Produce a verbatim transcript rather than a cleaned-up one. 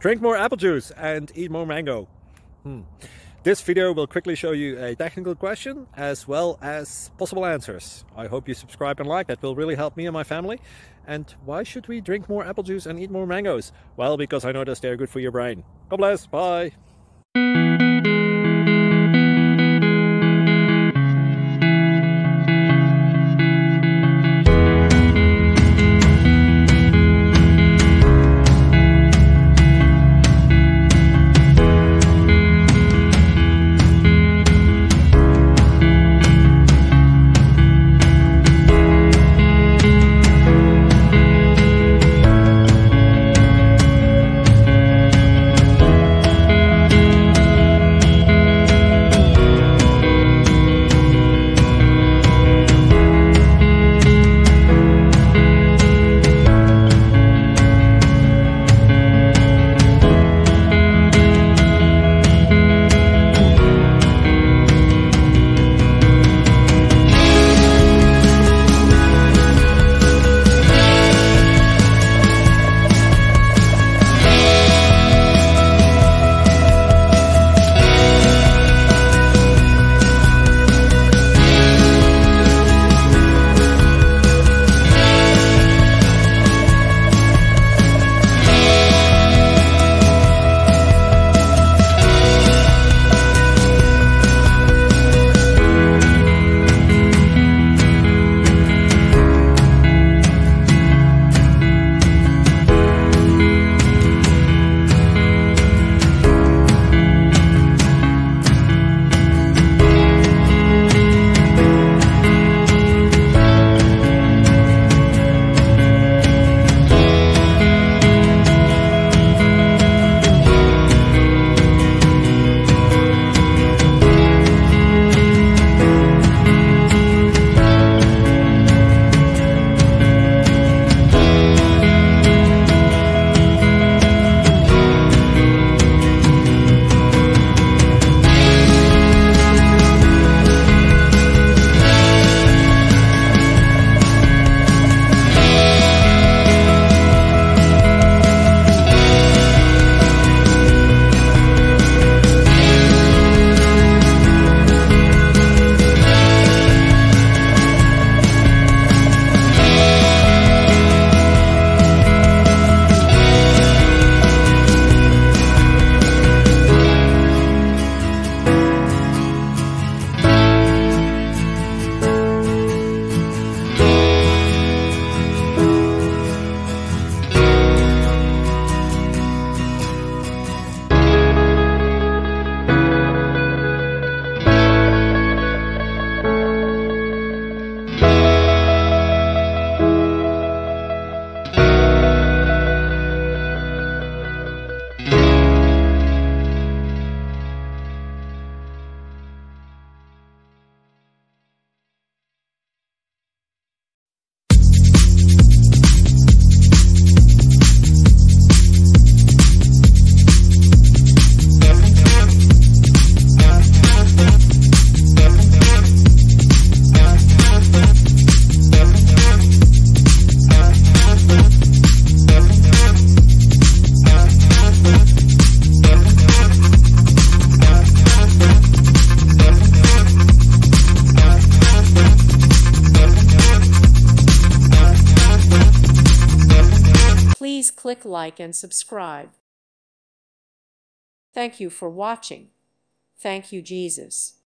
Drink more apple juice and eat more mango. Hmm. This video will quickly show you a technical question as well as possible answers. I hope you subscribe and like, that will really help me and my family. And why should we drink more apple juice and eat more mangoes? Well, because I noticed they're good for your brain. God bless, bye! Please click like and subscribe. Thank you for watching. Thank you, Jesus.